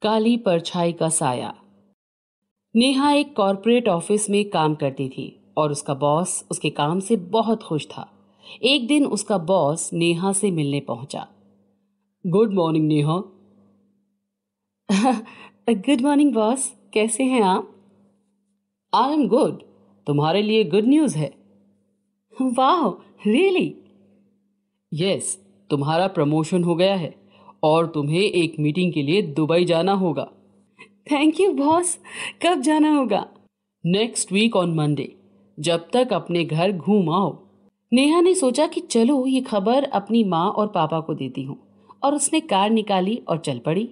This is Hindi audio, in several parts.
काली परछाई का साया। नेहा एक कॉरपोरेट ऑफिस में काम करती थी और उसका बॉस उसके काम से बहुत खुश था। एक दिन उसका बॉस नेहा से मिलने पहुंचा। Good morning Neha. Good morning boss, कैसे हैं आप? I am good. तुम्हारे लिए गुड न्यूज़ है। वाह, रियली? यस, तुम्हारा प्रमोशन हो गया है और तुम्हें एक मीटिंग के लिए दुबई जाना होगा। थैंक यू बॉस, कब जाना होगा? Next week on Monday. जब तक अपने घर घूम आओ। नेहा ने सोचा कि चलो ये खबर अपनी माँ और पापा को देती हूँ, और उसने कार निकाली और चल पड़ी।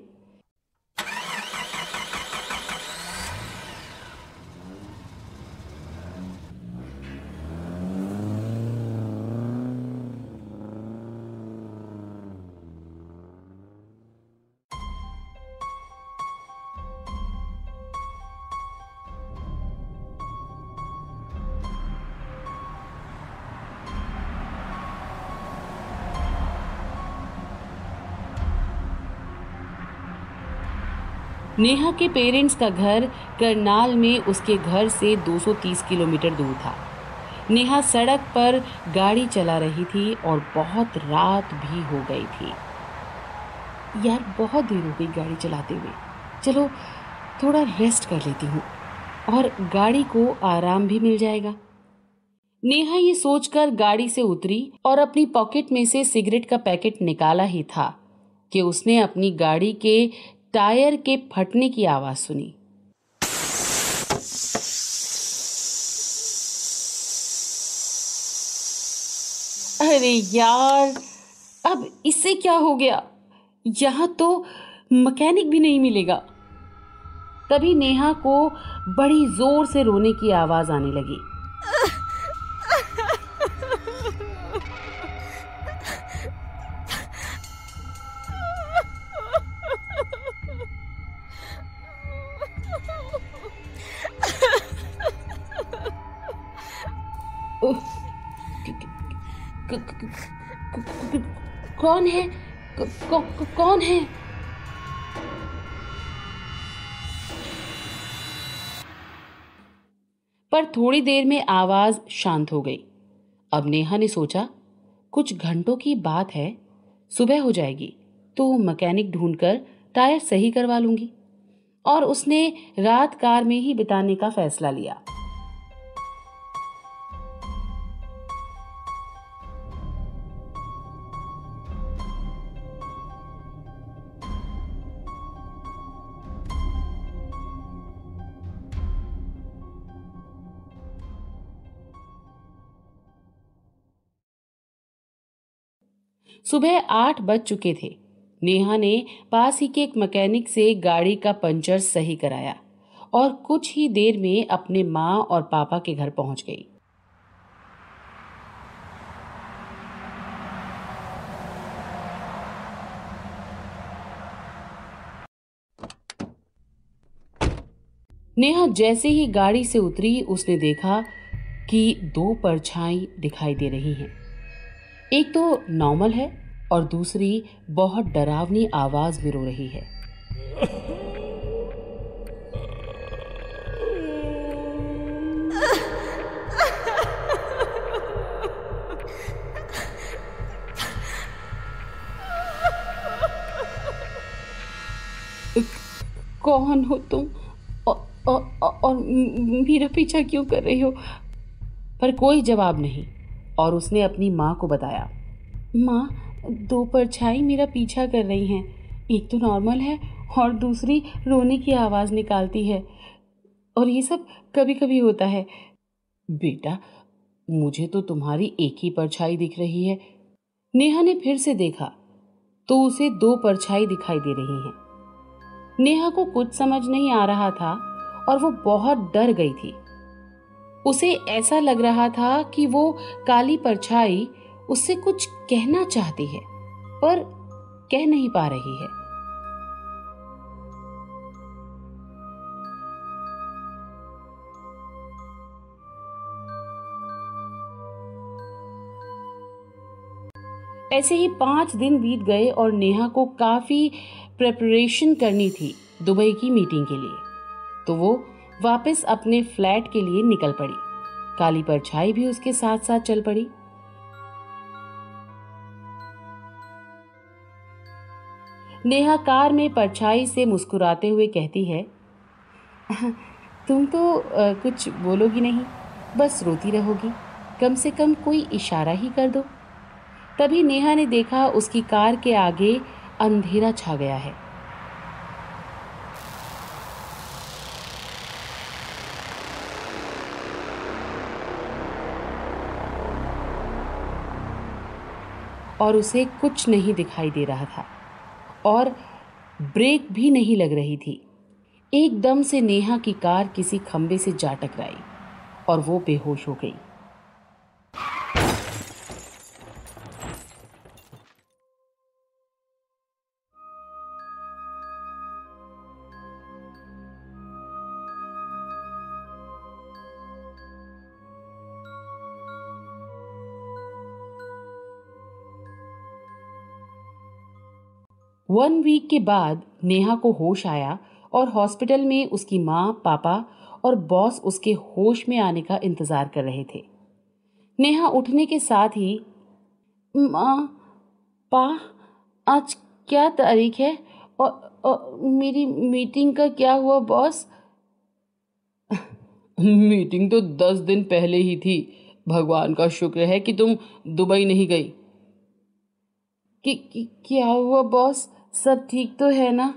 नेहा के पेरेंट्स का घर करनाल में उसके घर से 230 किलोमीटर दूर था। नेहा सड़क पर गाड़ी चला रही थी और बहुत रात भी हो गई थी। यार, बहुत देर हो गई गाड़ी चलाते हुए। चलो थोड़ा रेस्ट कर लेती हूँ और गाड़ी को आराम भी मिल जाएगा। नेहा ये सोचकर गाड़ी से उतरी और अपनी पॉकेट में से सिगरेट का पैकेट निकाला ही था कि उसने अपनी गाड़ी के टायर के फटने की आवाज सुनी। अरे यार, अब इससे क्या हो गया? यहाँ तो मैकेनिक भी नहीं मिलेगा। तभी नेहा को बड़ी जोर से रोने की आवाज आने लगी। उफ, क- क- क- क- क- क- कौन है? कौन है? पर थोड़ी देर में आवाज शांत हो गई। अब नेहा ने सोचा, कुछ घंटों की बात है, सुबह हो जाएगी तो मैकेनिक ढूंढकर टायर सही करवा लूंगी। और उसने रात कार में ही बिताने का फैसला लिया। सुबह 8 बज चुके थे। नेहा ने पास ही के एक मैकेनिक से गाड़ी का पंचर सही कराया और कुछ ही देर में अपने माँ और पापा के घर पहुंच गई। नेहा जैसे ही गाड़ी से उतरी, उसने देखा कि दो परछाई दिखाई दे रही हैं। एक तो नॉर्मल है और दूसरी बहुत डरावनी आवाज में रो रही है। कौन हो तुम? और मेरा पीछा क्यों कर रही हो? पर कोई जवाब नहीं, और उसने अपनी माँ को बताया। माँ, दो परछाई मेरा पीछा कर रही हैं। एक तो नॉर्मल है और दूसरी रोने की आवाज़ निकालती है, और ये सब कभी कभी होता है। बेटा, मुझे तो तुम्हारी एक ही परछाई दिख रही है। नेहा ने फिर से देखा तो उसे दो परछाई दिखाई दे रही हैं। नेहा को कुछ समझ नहीं आ रहा था और वो बहुत डर गई थी। उसे ऐसा लग रहा था कि वो काली परछाई उससे कुछ कहना चाहती है, पर कह नहीं पा रही है। ऐसे ही 5 दिन बीत गए और नेहा को काफ़ी प्रिपरेशन करनी थी दुबई की मीटिंग के लिए, तो वो वापस अपने फ्लैट के लिए निकल पड़ी। काली परछाई भी उसके साथ साथ चल पड़ी। नेहा कार में परछाई से मुस्कुराते हुए कहती है, तुम तो कुछ बोलोगी नहीं, बस रोती रहोगी, कम से कम कोई इशारा ही कर दो। तभी नेहा ने देखा उसकी कार के आगे अंधेरा छा गया है। और उसे कुछ नहीं दिखाई दे रहा था और ब्रेक भी नहीं लग रही थी। एकदम से नेहा की कार किसी खंबे से जा टकराई और वो बेहोश हो गई। वन वीक के बाद नेहा को होश आया और हॉस्पिटल में उसकी माँ, पापा और बॉस उसके होश में आने का इंतजार कर रहे थे। नेहा उठने के साथ ही, माँ, पा, आज क्या तारीख है और मेरी मीटिंग का क्या हुआ बॉस? मीटिंग तो 10 दिन पहले ही थी। भगवान का शुक्र है कि तुम दुबई नहीं गई। क्या हुआ बॉस? सब ठीक तो है ना?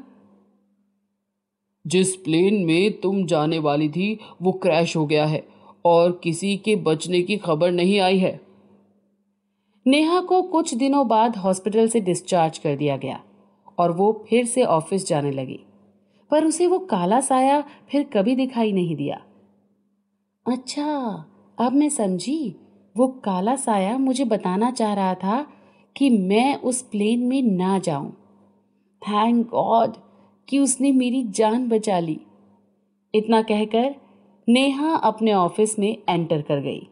जिस प्लेन में तुम जाने वाली थी वो क्रैश हो गया है और किसी के बचने की खबर नहीं आई है। नेहा को कुछ दिनों बाद हॉस्पिटल से डिस्चार्ज कर दिया गया और वो फिर से ऑफिस जाने लगी, पर उसे वो काला साया फिर कभी दिखाई नहीं दिया। अच्छा, अब मैं समझी। वो काला साया मुझे बताना चाह रहा था कि मैं उस प्लेन में ना जाऊं। थैंक गॉड कि उसने मेरी जान बचा ली। इतना कहकर नेहा अपने ऑफिस में एंटर कर गई।